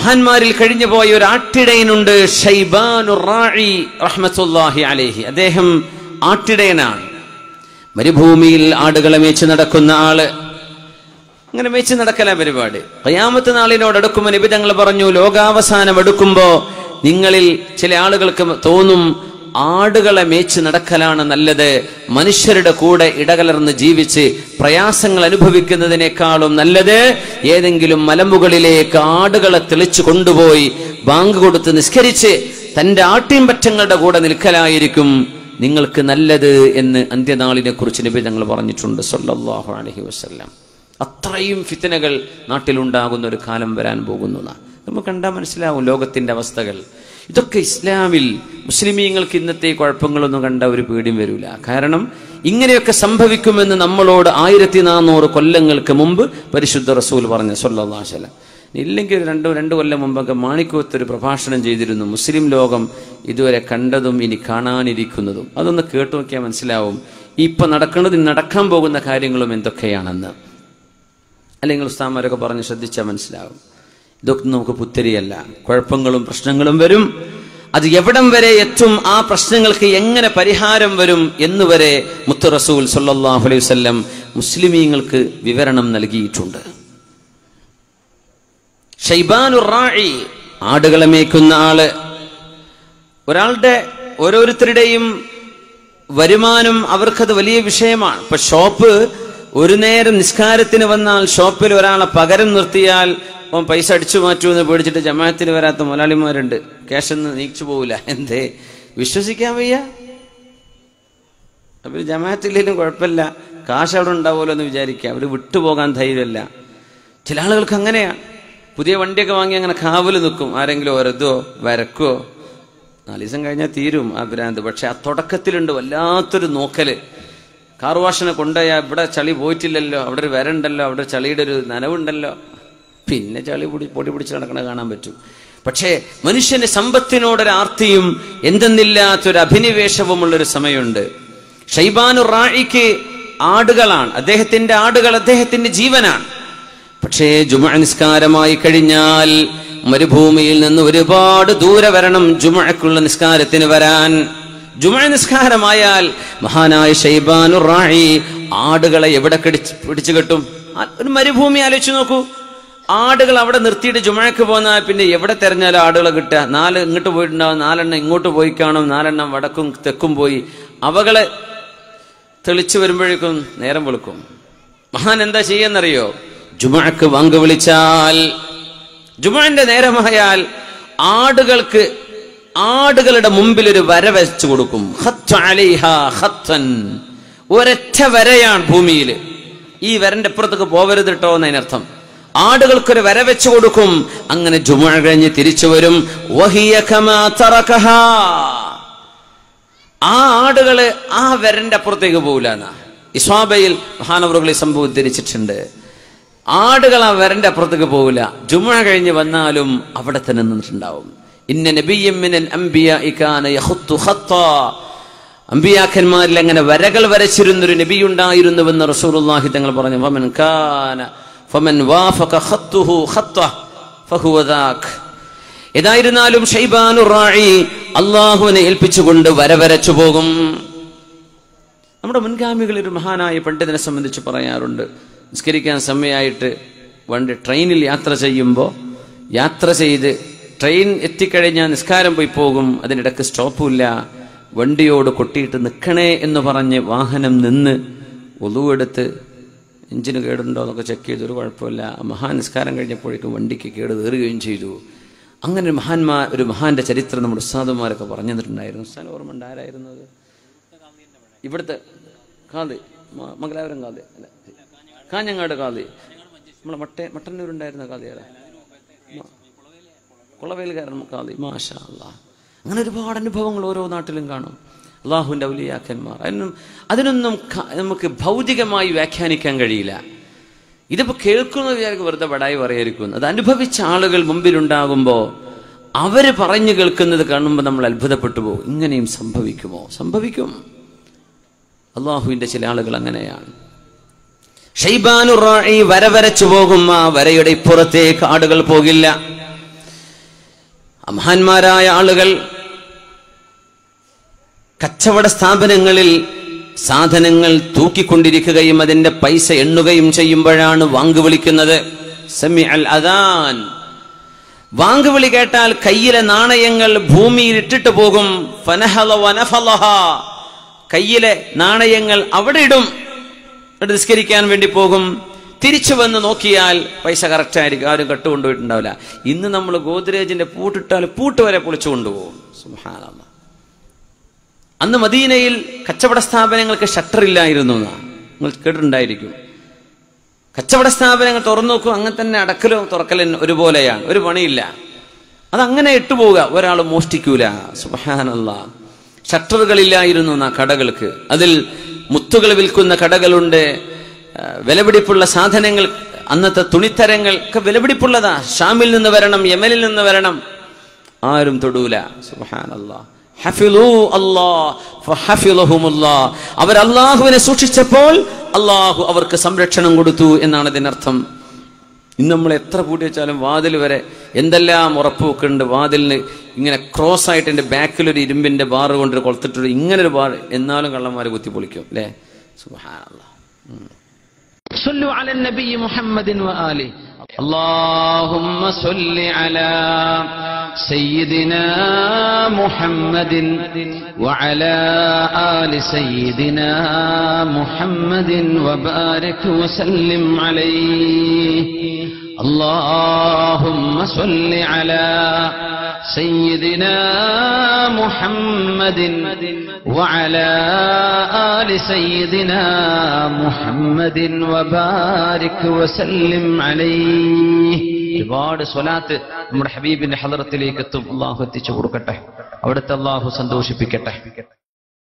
മഹാന്മാരിൽ കഴിഞ്ഞു പോയ ഒരു ആട്ടിടയനുണ്ട്, ഷൈബാനുർ റാഇ റഹ്മത്തുള്ളാഹി അലൈഹി. അദ്ദേഹം ആട്ടിടയനാണ്. മരുഭൂമിയിൽ ആടുകളെ മേച്ച് നടക്കുന്ന ആള്. അങ്ങനെ മേച്ച് നടക്കല പരിപാടി. ഖിയാമത്ത് നാളിനോട് അടുക്കുമ്പോൾ നബി തങ്ങൾ പറഞ്ഞു, ലോകാവസാനം അടുക്കുമ്പോ നിങ്ങളിൽ ചില ആളുകൾക്ക് തോന്നും ആടുകളെ മേച്ച് നടക്കലാണ് നല്ലത്, മനുഷ്യരുടെ കൂടെ ഇടകലർന്ന് ജീവിച്ച് പ്രയാസങ്ങൾ അനുഭവിക്കുന്നതിനേക്കാളും നല്ലത് ഏതെങ്കിലും മലമുകളിലേക്ക് ആടുകളെ തെളിച്ചു കൊണ്ടുപോയി ബാങ്ക് കൊടുത്ത് നിസ്കരിച്ച് തന്റെ ആട്ടിൻപറ്റങ്ങളുടെ കൂടെ നിൽക്കലായിരിക്കും നിങ്ങൾക്ക് നല്ലത് എന്ന് അന്ത്യനാളിനെ കുറിച്ച് നബി തങ്ങൾ പറഞ്ഞിട്ടുണ്ട് സല്ലല്ലാഹു അലൈഹി വസല്ലം. അത്രയും ഫിത്നകൾ നാട്ടിലുണ്ടാകുന്ന ഒരു കാലം വരാൻ പോകുന്നതാണ്. നമുക്ക് കണ്ടാൽ മനസ്സിലാവും ലോകത്തിന്റെ അവസ്ഥകൾ. ഇതൊക്കെ ഇസ്ലാമിൽ മുസ്ലിമീങ്ങൾക്ക് ഇന്നത്തെ കുഴപ്പങ്ങളൊന്നും കണ്ട ഒരു പേടിയും വരില്ല. കാരണം ഇങ്ങനെയൊക്കെ സംഭവിക്കുമെന്ന് നമ്മളോട് 1400 കൊല്ലങ്ങൾക്ക് മുമ്പ് പരിശുദ്ധ റസൂൽ പറഞ്ഞു സല്ലല്ലാഹു അലൈഹി വസല്ലം. ഇല്ലെങ്കിൽ രണ്ട് കൊല്ലം മുമ്പൊക്കെ മാണിക്കോത്തൊരു പ്രഭാഷണം ചെയ്തിരുന്നു, മുസ്ലിം ലോകം ഇതുവരെ കണ്ടതും ഇനി കാണാനിരിക്കുന്നതും. അതൊന്ന് കേട്ടു നോക്കിയാൽ മനസ്സിലാവും ഇപ്പൊ നടക്കുന്നത്, നടക്കാൻ പോകുന്ന കാര്യങ്ങളും എന്തൊക്കെയാണെന്ന്. അല്ലെങ്കിൽ ഉസ്താദന്മാരൊക്കെ പറഞ്ഞ് ശ്രദ്ധിച്ചാൽ മനസ്സിലാവും. ഇതൊക്കെ നമുക്ക് പുത്തരിയല്ല. കുഴപ്പങ്ങളും പ്രശ്നങ്ങളും വരും. അത് എവിടം വരെ എത്തും, ആ പ്രശ്നങ്ങൾക്ക് എങ്ങനെ പരിഹാരം വരും എന്നുവരെ മുത്ത് റസൂൽ സല്ലല്ലാഹു അലൈഹി വസല്ലം മുസ്ലിമീങ്ങൾക്ക് വിവരണം നൽകിയിട്ടുണ്ട്. ഷൈബാനുർ റാഇ, ആടുകളെ മേയ്ക്കുന്ന ആള്. ഒരാളുടെ ഓരോരുത്തരുടെയും വരുമാനം അവർക്കത് വലിയ വിഷയമാണ്. ഇപ്പൊ ഷോപ്പ് ഒരു നേരം നിസ്കാരത്തിന് വന്നാൽ ഷോപ്പിൽ ഒരാളെ പകരം നിർത്തിയാൽ അവൻ പൈസ അടിച്ചു മാറ്റുമെന്ന് പേടിച്ചിട്ട് ജമാഅത്തിന് വരാത്ത മുതലാളിമാരുണ്ട്. ക്യാഷൊന്നും നീച്ചു പോവില്ല. എന്തേ? വിശ്വസിക്കാൻ വയ്യ. അവർ ജമാഅത്തില്ലെങ്കിലും കുഴപ്പമില്ല, കാശ് അവിടെ ഉണ്ടാവുമല്ലോ എന്ന് വിചാരിക്കുക. അവർ വിട്ടുപോകാൻ ധൈര്യമല്ല. ചില ആളുകൾക്ക് അങ്ങനെയാണ്. പുതിയ വണ്ടിയൊക്കെ വാങ്ങി അങ്ങനെ കാവല് നിൽക്കും. ആരെങ്കിലും ഓരതോ വരക്കോ 4 ദിവസം കഴിഞ്ഞാൽ തീരും ആ ഭ്രാന്ത്. പക്ഷെ ആ തുടക്കത്തിലുണ്ട് വല്ലാത്തൊരു നോക്കല്. കാർ വാഷിനെ കൊണ്ടുപോയാൽ ഇവിടെ ചളി പോയിട്ടില്ലല്ലോ, അവിടെ ഒരു വരണ്ടല്ലോ, അവിടെ ചളിയുടെ ഒരു നനവുണ്ടല്ലോ, പിന്നെ ചളി പൊടി പിടിച്ച് നടക്കണ കാണാൻ പറ്റും. പക്ഷേ മനുഷ്യന് സമ്പത്തിനോടൊരു ആർത്തിയും എന്തെന്നില്ലാത്തൊരു അഭിനിവേശവുമുള്ളൊരു സമയമുണ്ട്. ഷൈബാനുർ റാഇക്ക് ആടുകളാണ്, അദ്ദേഹത്തിന്റെ ആടുകൾ അദ്ദേഹത്തിന്റെ ജീവനാണ്. പക്ഷേ ജുമുഅ നിസ്കാരമായി കഴിഞ്ഞാൽ മരുഭൂമിയിൽ നിന്ന് ഒരുപാട് ദൂരെ വരണം ജുമുഅക്കുള്ള നിസ്കാരത്തിന് വരാൻ. ജുമുഅ നിസ്കാരമായാൽ മഹാനായ ഷൈബാനുർ റാഇ ആടുകളെ എവിടെ പിടിച്ചു കെട്ടും? ഒരു മരുഭൂമി ആലോചിച്ച് നോക്കൂ. ആടുകൾ അവിടെ നിർത്തിയിട്ട് ജുമുഅക്ക് പോന്നാൽ പിന്നെ എവിടെ തെരഞ്ഞാലും ആടുകളെ കിട്ടുക? 4 ഇങ്ങോട്ട് പോയിട്ടുണ്ടാവും, 4 എണ്ണം ഇങ്ങോട്ട് പോയി കാണും, 4 എണ്ണം വടക്കും തെക്കും പോയി. അവകളെ തെളിച്ചു വരുമ്പോഴേക്കും നേരം വെളുക്കും. മഹാൻ എന്താ ചെയ്യാന്നറിയോ? ജുമുഅക്ക് വാങ്ക് വിളിച്ചാൽ, ജുമുഅന്റെ നേരമായാൽ ആടുകളുടെ മുമ്പിൽ ഒരു വര വെച്ചു കൊടുക്കും. ഒരൊറ്റ വരയാണ് ഭൂമിയിൽ. ഈ വരന്റെ അപ്പുറത്തേക്ക് പോവരുത് കേട്ടോ എന്നതിനർത്ഥം. ആടുകൾക്കൊരു വര വെച്ചു കൊടുക്കും. അങ്ങനെ ജുമുഅ കഴിഞ്ഞ് തിരിച്ചു വരും. ആ ആടുകള് ആ വരന്റെ അപ്പുറത്തേക്ക് പോകില്ല എന്നാ ഇസ്വാബയിൽ മഹാനവറുകളെ സംഭവം ഉദ്ധരിച്ചിട്ടുണ്ട്. ആടുകൾ ആ വരന്റെ അപ്പുറത്തേക്ക് പോകില്ല. ജുമുഅ കഴിഞ്ഞ് വന്നാലും അവിടെ തന്നെ നിന്നിട്ടുണ്ടാവും. ഇന്ന നബിയ്യൻ മിനൽ അംബിയാഇ കാന യഖുത്തു ഖത്താ, അംബിയാക്കന്മാരിൽ അങ്ങനെ വരകൾ വരച്ചിരുന്നൊരു നബി ഉണ്ടായിരുന്നുവെന്ന് റസൂലുള്ളാഹി തങ്ങൾ പറഞ്ഞു. ഫമൻ വാഫഖ ഖത്തുഹു ഖത്ത ഫഹുവ ദാക്. ഏതായിരുന്നാലും ഷൈബാനുർ റാഇ അല്ലാഹുവിനെ ഏൽപ്പിച്ചുകൊണ്ട് വര വരച്ചു പോകും. നമ്മുടെ മുൻഗാമികളിൽ ഒരു മഹാനായ പണ്ഡിതനെ സംബന്ധിച്ച് പറയാറുണ്ട്, നിസ്കരിക്കാൻ സമയമായിട്ട് ട്രെയിനിൽ യാത്ര ചെയ്യുമ്പോൾ, യാത്ര ചെയ്ത് ട്രെയിൻ എത്തിക്കഴിഞ്ഞാൽ നിസ്കാരം പോയി പോകും, അതിനിടക്ക് സ്റ്റോപ്പുമില്ല, വണ്ടിയോട് കൊട്ടിയിട്ട് നിൽക്കണേ എന്ന് പറഞ്ഞ് വാഹനം നിന്ന് ഒളുവെടുത്ത് എഞ്ചിന് കേടുണ്ടോ എന്നൊക്കെ ചെക്ക് ചെയ്തു. ഒരു കുഴപ്പമില്ല. മഹാൻ നിസ്കാരം കഴിഞ്ഞപ്പോഴേക്കും വണ്ടിക്ക് കേട് കയറുകയും ചെയ്തു. അങ്ങനെ ഒരു മഹാന്റെ ചരിത്രം നമ്മുടെ ഉസ്താദുമാരൊക്കെ പറഞ്ഞു തന്നിട്ടുണ്ടായിരുന്നു. ഉസ്താദ് ഓർമ്മ ഉണ്ട് ആരായിരുന്നത്? ഇവിടുത്തെ കാതി, മംഗലാപുരം കാതി അല്ല, കാഞ്ഞങ്ങാട് കാതി, നമ്മളെ മട്ടന്നൂരുണ്ടായിരുന്ന കാതി ആരാ? കുളവേലുകാരൻ കാതി. മാഷാ അല്ലാഹ്. അങ്ങനെ ഒരുപാട് അനുഭവങ്ങൾ ഓരോ നാട്ടിലും കാണും. അള്ളാഹുവിൻ്റെ ഔലിയാക്കന്മാർ. അതിനൊന്നും നമുക്ക് ഭൗതികമായി വ്യാഖ്യാനിക്കാൻ കഴിയില്ല. ഇതിപ്പോൾ കേൾക്കുന്നത് വിചാരിക്കും വെറുതെ ബടായി പറയായിരിക്കും. അത് അനുഭവിച്ച ആളുകൾ മുമ്പിലുണ്ടാകുമ്പോൾ അവര് പറഞ്ഞു കേൾക്കുന്നത് കാണുമ്പോൾ നമ്മൾ അത്ഭുതപ്പെട്ടു പോകും. ഇങ്ങനെയും സംഭവിക്കുമോ? സംഭവിക്കും. അള്ളാഹുവിന്റെ ചില ആളുകൾ അങ്ങനെയാണ്. ഷൈബാനുർ റാഇ വര വരച്ചു പോകും. ആ വരയുടെ ഇപ്പുറത്തേക്ക് ആടുകൾ പോകില്ല. മഹാന്മാരായ ആളുകൾ കച്ചവട സ്ഥാപനങ്ങളിൽ സാധനങ്ങൾ തൂക്കിക്കൊണ്ടിരിക്കുകയും അതിന്റെ പൈസ എണ്ണുകയും ചെയ്യുമ്പോഴാണ് വാങ്ക് വിളിക്കുന്നത്. സമിഅൽ അദാൻ. വാങ്ക് വിളി കേട്ടാൽ കയ്യിലെ നാണയങ്ങൾ ഭൂമിയിൽ ഇട്ടിട്ട് പോകും. ഫനഹല വനഫലഹ. കയ്യിലെ നാണയങ്ങൾ അവിടെ ഇടും. നിസ്കരിക്കാൻ വേണ്ടി പോകും. തിരിച്ചു വന്ന് നോക്കിയാൽ പൈസ കറക്റ്റ് ആയിരിക്കും, ആരും കട്ടുകൊണ്ടുപോയിട്ടുണ്ടാവില്ല. ഇന്ന് നമ്മൾ ഗോദ്രേജിന്റെ പൂട്ടിട്ടാൽ പൂട്ട് വരെ പൊളിച്ചു കൊണ്ടുപോകും. സുബ്ഹാനല്ലാഹ്. അന്ന് മദീനയിൽ കച്ചവട സ്ഥാപനങ്ങൾക്ക് ഷട്ടർ ഇല്ലായിരുന്നു. നിങ്ങൾ കേട്ടിട്ടുണ്ടായിരിക്കും. കച്ചവട സ്ഥാപനങ്ങൾ തുറന്നു നോക്കും, അങ്ങനെ തന്നെ അടക്കലും തുറക്കലും ഒരുപോലെയാണ്, ഒരു പണിയില്ല. അതങ്ങനെ ഇട്ടുപോവുക, ഒരാൾ മോഷ്ടിക്കൂല. സുബ്ഹാനല്ലാഹ്. ഷട്ടറുകളില്ലായിരുന്നു ആ കടകൾക്ക്. അതിൽ മുത്തുകൾ വിൽക്കുന്ന കടകളുണ്ട്, വിലപിടിപ്പുള്ള സാധനങ്ങൾ, അന്നത്തെ തുണിത്തരങ്ങൾ ഒക്കെ വിലപിടിപ്പുള്ളതാ. ഷാമിൽ നിന്ന് വരണം, യമനിൽ നിന്ന് വരണം, ആരും തൊടൂല. സുബ്ഹാനല്ലാഹ്. ഹഫിളു അല്ലാഹ് ഫഹഫിളഹുമുല്ലാഹ്. അവർ അല്ലാഹുവിനെ സൂക്ഷിച്ചപ്പോൾ അല്ലാഹു അവർക്ക് സംരക്ഷണം കൊടുത്തു എന്നാണ് ഇതിനർത്ഥം. ഇന്ന് നമ്മൾ എത്ര പൂട്ടി വെച്ചാലും വാതിൽ വരെ എന്തെല്ലാം ഉറപ്പ് വെക്കുന്നുണ്ട്. വാതിലിന് ഇങ്ങനെ ക്രോസ് ആയിട്ട് എൻ്റെ ബാക്കിലൊരു ഇരുമ്പിന്റെ ബാറ് കൊണ്ട് കൊളുത്തിട്ടൊരു ഇങ്ങനൊരു ബാർ, എന്നാലും കള്ളന്മാരെ കുത്തിപ്പൊളിക്കും അല്ലേ. സുബ്ഹാനല്ലാഹ്. صلوا على النبي محمد وآله. اللهم صل على سيدنا محمد وعلى آل سيدنا محمد وبارك وسلم عليه. اللهم صل على سيدنا محمد وعلى آل سيدنا محمد وبارك وسلم عليه. ഒരുപാട് സ്വലാത്ത് നമ്മുടെ ഹബീബിന്റെ ഹളറത്തിലേക്ക് എത്തും. അല്ലാഹു എത്തിച്ചു കൊടുക്കട്ടെ. അവിടുത്തെ അല്ലാഹു സന്തോഷിപ്പിക്കട്ടെ.